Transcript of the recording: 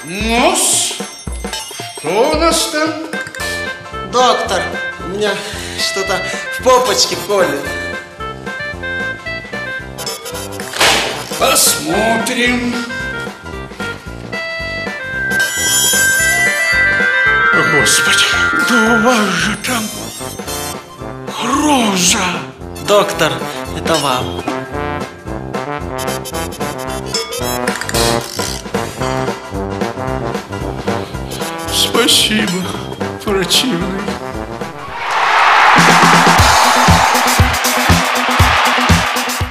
Ну-с, что у нас там? Доктор, у меня что-то в попочке колет. Посмотрим. Господи, да у вас же там роза. Доктор, это вам. Спасибо, противный.